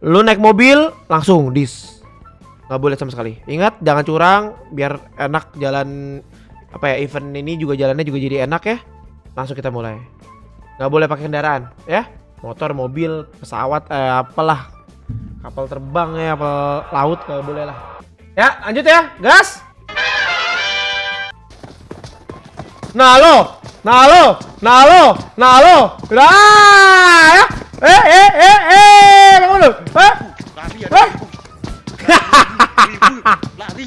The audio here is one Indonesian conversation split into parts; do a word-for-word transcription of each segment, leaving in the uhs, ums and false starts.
Lu naik mobil langsung dis. Nggak boleh sama sekali. Ingat jangan curang biar enak jalan apa ya, event ini juga jalannya juga jadi enak ya. Langsung kita mulai. Nggak boleh pakai kendaraan ya. Motor, mobil, pesawat, eh, apalah. Kapal terbang ya, kapal laut nggak boleh lah. Ya lanjut ya, gas. Nah lo, nah lo, nah lo, nah lo. Nah ya. Eh eh eh eh, bangun lu. Eh. Lari ada. Eh. Lari.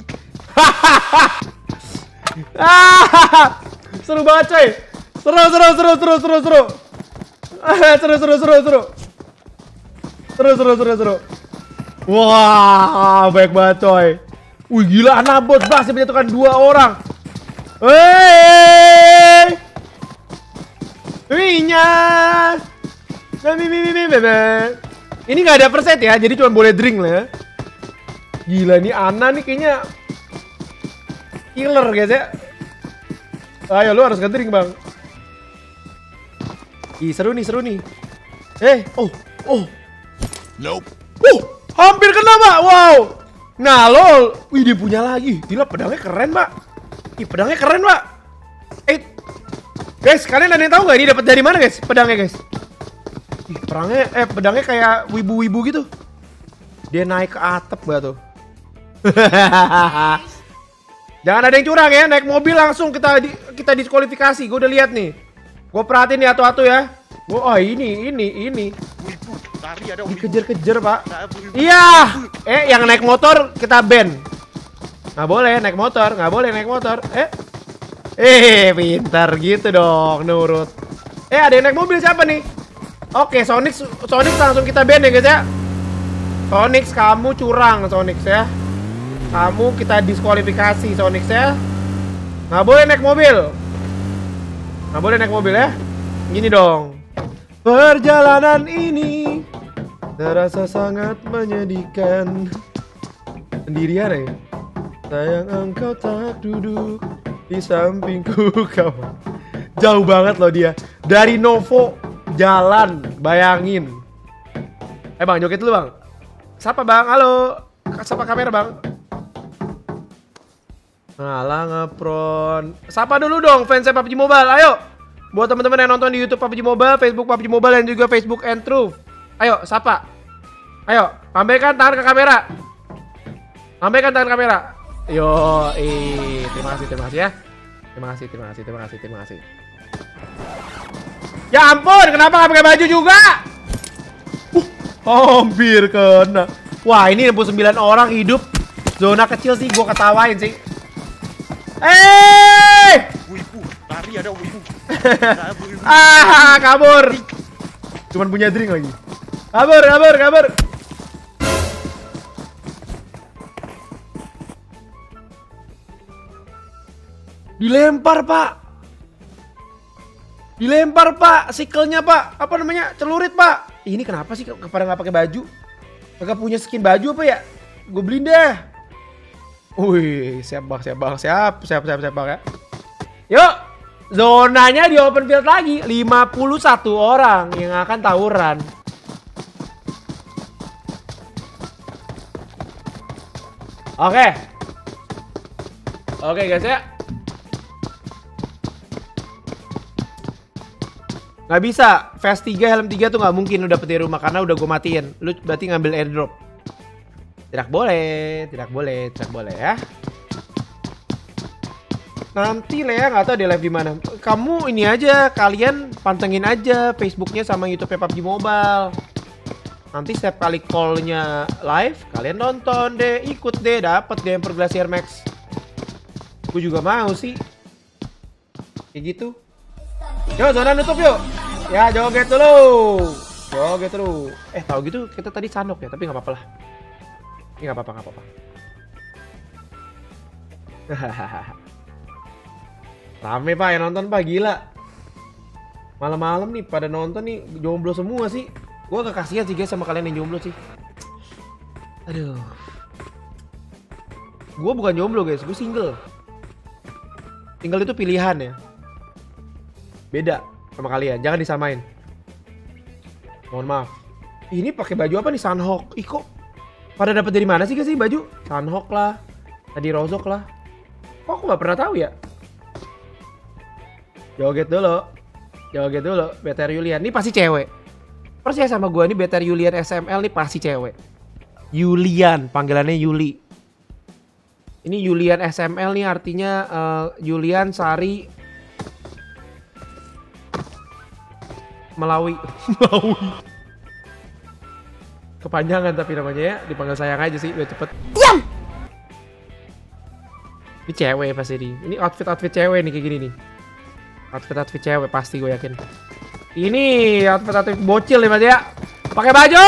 Ah, seru banget coy. Seru seru seru seru seru seru. Ah, seru seru seru seru. Seru seru seru seru. Wah, baik banget coy. Wih gila, Anabot berhasil menjatuhkan dua orang. Hei. Winya. Ini nggak ada perset ya, jadi cuma boleh drink lah ya. Gila nih Ana nih kayaknya killer guys ya. Ayo lu harus ngedrink bang. Ih seru nih, seru nih. Eh, oh, oh. Nope. Uh, hampir kena mbak, wow. Nah lol, wih dia punya lagi. Gila pedangnya keren mbak. Ih pedangnya keren mbak. Eh, guys kalian ada yang tahu nggak ini dapat dari mana guys pedangnya guys? Ih pedangnya, eh pedangnya kayak wibu-wibu gitu. Dia naik ke atap mbak tuh. Jangan ada yang curang ya, naik mobil langsung kita di, kita diskualifikasi. Gue udah lihat nih. Gue perhatiin nih atu-atu ya. Gue oh ini ini ini. Wibu, lari ada. Dikejar-kejar pak. Iya. Eh yang naik motor kita ban. Nggak boleh naik motor, nggak boleh naik motor. Eh, eh pintar gitu dong, nurut. Eh ada yang naik mobil siapa nih? Oke Sonic, Sonic langsung kita ban ya guys ya. Sonic kamu curang Sonic ya. Kamu kita diskualifikasi Sonic ya. Nggak boleh naik mobil. Nggak boleh naik mobil ya. Gini dong. Perjalanan ini terasa sangat menyedihkan. Sendirian ya. Sayang engkau tak duduk di sampingku kawan. Jauh banget loh dia. Dari Novo jalan, bayangin. Eh bang joget dulu bang. Sapa bang, halo. Sapa kamera bang. Ngalah ngepron. Sapa dulu dong fansnya P U B G Mobile, ayo. Buat teman-teman yang nonton di YouTube P U B G Mobile, Facebook P U B G Mobile dan juga Facebook and Truth. Ayo, sapa. Ayo, lambaikan tangan ke kamera. Lambaikan tangan kamera. Yo, eh, terima kasih, terima kasih ya. Terima kasih, terima kasih, terima kasih, terima kasih. Ya ampun, kenapa nggak pakai baju juga? Uh, hampir kena. Wah, ini enam puluh sembilan orang hidup zona kecil sih, gua ketawain sih. Eh! Wibu, lari ada wibu. Ah, kabur. Cuman punya drink lagi. Kabur, kabur, kabur. Dilempar pak. Dilempar pak, sikelnya pak. Apa namanya? Celurit pak. Ini kenapa sih pada nggak pakai baju? Kagak punya skin baju apa ya? Gue beliin deh. Wih, siap bang, siap bang, siap, siap, siap, siap bang ya. Yuk, zonanya di open field lagi. lima puluh satu orang yang akan tawuran. Oke. Oke guys ya. Nggak bisa, Fast tiga, helm tiga tuh nggak mungkin lu dapet di rumah karena udah gue matiin. Lu berarti ngambil airdrop. Tidak boleh, tidak boleh, tidak boleh ya. Nanti Lea nggak tahu dia live di mana. Kamu ini aja, kalian pantengin aja Facebooknya sama YouTube P U B G Mobile. Nanti setiap kali callnya live, kalian nonton deh, ikut deh, dapet deh Emperor Glacier Max. Gue juga mau sih, kayak gitu. Yo, zona nutup yuk. Ya, joget dulu. Joget dulu. Eh, tahu gitu kita tadi sandok ya, tapi nggak apa-apa lah. Ini nggak apa-apa, nggak apa-apa. Rame pak yang nonton pak, gila. Malam-malam nih pada nonton nih, jomblo semua sih. Gue agak kasihan sih guys sama kalian yang jomblo sih. Aduh. Gue bukan jomblo guys, gue single. Single itu pilihan ya. Beda sama kalian, jangan disamain. Mohon maaf. Ini pakai baju apa nih? Sunhawk. Ih kok pada dapat dari mana sih guys sih baju? Sunhawk lah. Tadi Rozok lah. Kok aku nggak pernah tahu ya? Joget dulu. Joget dulu. Better Yulian. Ini pasti cewek. Percaya sama gua nih Better Yulian S M L nih pasti cewek. Yulian. Panggilannya Yuli. Ini Yulian S M L nih artinya uh, Yulian Sari Melawi. Melawi. Kepanjangan tapi namanya ya. Dipanggil sayang aja sih. Biar cepet. Diam! Ini cewek pasti nih. Ini outfit-outfit cewek nih kayak gini nih. Outfit-outfit cewek pasti gue yakin. Ini outfit-outfit bocil nih mas ya. Pakai baju.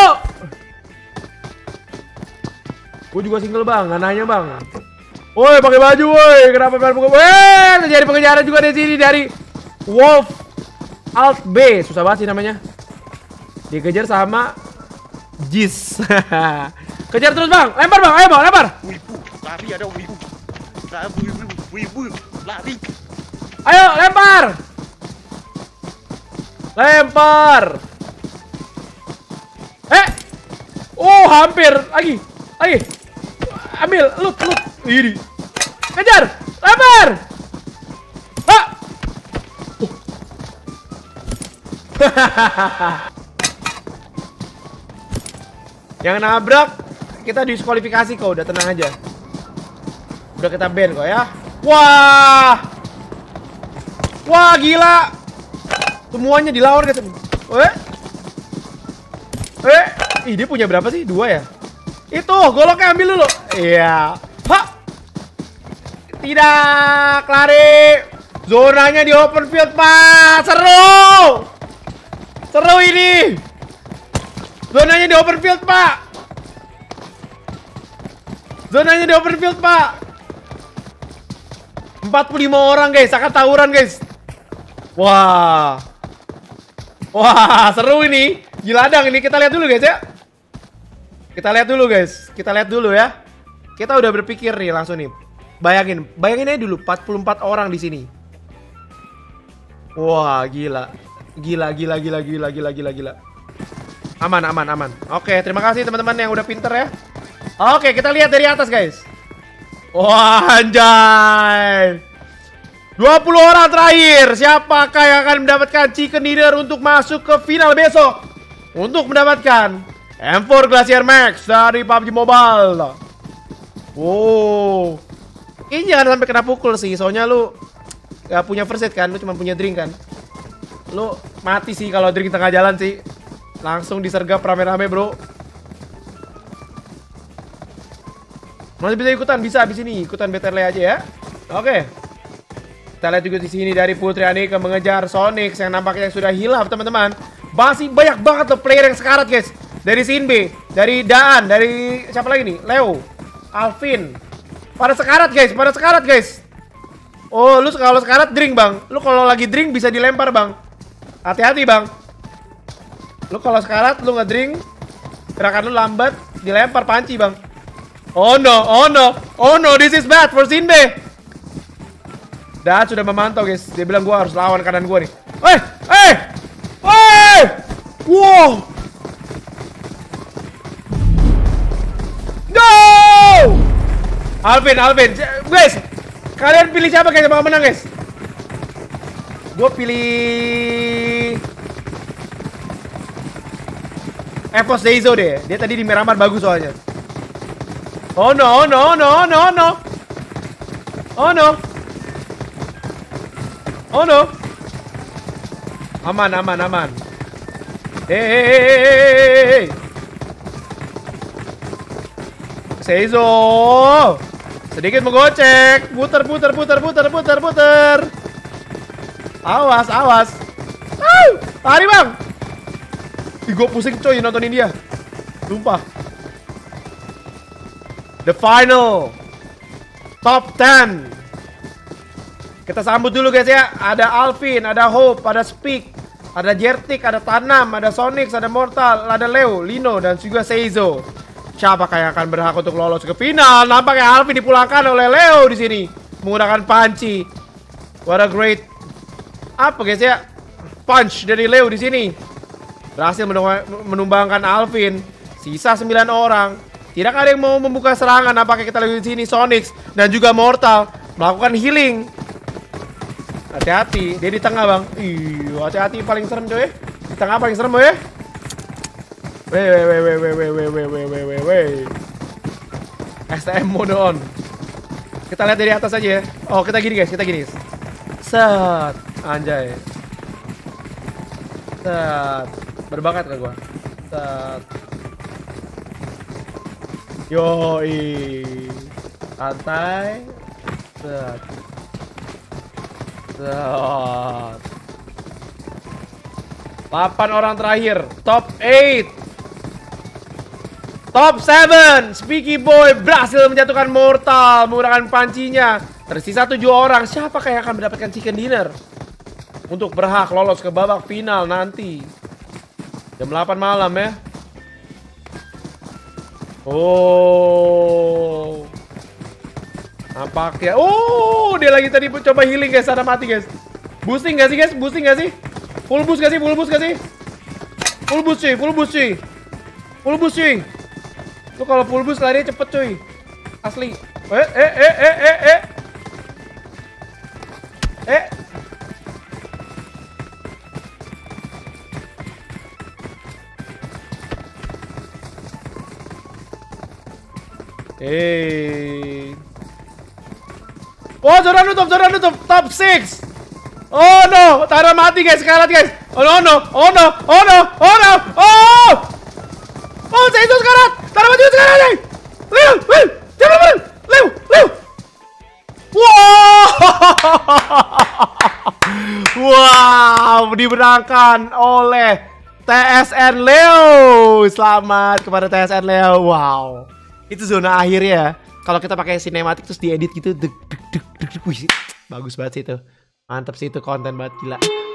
Gue juga single bang, nggak nanya bang. Woi pakai baju woi. Kenapa pakai baju? Woi terjadi pengejaran juga di sini dari Wolf Alt B. Susah banget sih namanya. Dikejar sama Jis. Kejar terus bang. Lempar bang. Ayo bang lempar. Wibu, lari ada wibu. Wibu, wibu, lari. Ayo lempar. Lempar. Eh. Oh hampir. Lagi. Lagi. Ambil. Lut. Lut. Ini. Kejar. Lempar. Ah. Uh. Yang nabrak kita diskualifikasi kok. Udah tenang aja. Udah kita ban kok ya. Wah. Wah gila. Semuanya dilawan guys. Eh. Eh. Ih dia punya berapa sih? Dua ya? Itu goloknya ambil dulu. Iya. Hah. Tidak. Lari. Zonanya di open field pak. Seru. Seru ini. Zonanya di open field pak. Zonanya di open field pak. empat puluh lima orang guys, akan tawuran guys. Wah. Wah, seru ini. Giladang ini, kita lihat dulu guys ya. Kita lihat dulu guys. Kita lihat dulu ya. Kita udah berpikir nih langsung nih. Bayangin, bayangin aja dulu empat puluh empat orang di sini. Wah, gila. Gila, gila, gila, gila, gila, gila, gila. Aman, aman, aman. Oke, terima kasih teman-teman yang udah pinter ya. Oke, kita lihat dari atas guys. Wah anjay. dua puluh orang terakhir. Siapakah yang akan mendapatkan chicken dinner untuk masuk ke final besok? Untuk mendapatkan M empat Glacier Max dari P U B G Mobile. Wow. Ini jangan sampai kena pukul sih. Soalnya lu gak punya first aid kan. Lu cuma punya drink kan. Lu mati sih kalau drink tengah jalan sih. Langsung disergap rame-rame bro. Masih bisa ikutan, bisa di sini ikutan B T L aja ya. Oke. Kita lihat juga di sini dari Putri Anika mengejar Sonic yang nampaknya sudah hilaf teman-teman. Masih banyak banget tuh player yang sekarat guys. Dari Sinbe, dari Daan, dari siapa lagi nih? Leo, Alvin. Pada sekarat guys, pada sekarat guys. Oh, lu kalau sekarat drink bang. Lu kalau lagi drink bisa dilempar bang. Hati-hati bang. Lu kalau sekarat lu ngedrink, gerakan lu lambat, dilempar panci bang. Oh no, oh no, oh no, this is bad for Sinbe. Dan sudah memantau guys. Dia bilang gua harus lawan kanan gua nih. Woi, eh, woi, wow, no, Alvin, Alvin, guys, kalian pilih siapa guys yang bakal menang guys? Gua pilih Evo Seizo deh. Dia tadi di Miramar bagus soalnya. Oh no, oh no, oh no, oh no, oh no. Oh no. Oh no. Aman, aman, aman. Hehehe. Seizo. Sedikit menggocek. Puter, puter, puter, puter, puter, puter. Awas, awas. Au, lari bang. Ih, gue pusing coy nontonin dia. Sumpah. The final top ten. Kita sambut dulu guys ya. Ada Alvin, ada Hope, ada Speak, ada Jertik, ada Tanam, ada Sonic, ada Mortal, ada Leo, Lino, dan juga Seizo. Siapakah yang akan berhak untuk lolos ke final? Nampaknya Alvin dipulangkan oleh Leo di sini menggunakan panci. What a great apa guys ya? Punch dari Leo di sini. berhasil menumbangkan Alvin. Sisa sembilan orang. Tidak ada yang mau membuka serangan. Apakah kita lihat di sini Sonic dan juga Mortal melakukan healing. Hati-hati, dia di tengah bang. Ih, hati-hati paling serem coy. Di tengah paling serem boy. Weh weh weh weh weh weh weh weh weh weh weh weh. S T M mode on. Kita lihat dari atas aja ya. Oh kita gini guys, kita gini guys. Set, anjay. Set, berbakat kan gua. Set. Yoi, santai. Set. Set. delapan orang terakhir, top delapan. Top tujuh, Speaky Boy berhasil menjatuhkan Mortal menggunakan pancinya. Tersisa tujuh orang. Siapakah yang akan mendapatkan chicken dinner untuk berhak lolos ke babak final nanti jam delapan malam ya. Oh, nampaknya. Oh, dia lagi tadi coba healing guys. Ada mati guys. Boosting gak sih guys? Boosting gak sih? Full boost gak sih? Full boost gak sih? Full boost cuy, full boost cuy. Full boost cuy. Lu kalau full boost lari cepet cuy. Asli. Eh eh eh eh eh eh. Eh. Eh. Oh, zona nutup, zona nutup. Top enam. Oh no, Tara mati guys, kalah guys. Oh no, no, oh no, oh no, oh no, oh. Oh, saya itu sekarat. Tara mati sekarat nih. Leo, Leo, jangan lari. Leo, Leo. Wow. Wow, dimenangkan oleh T S N Leo. Selamat kepada T S N Leo. Wow. Itu zona akhir ya. Kalau kita pakai sinematik terus diedit gitu, deg deg deg deg. Wih, bagus banget sih itu. Mantap sih itu, konten banget, gila.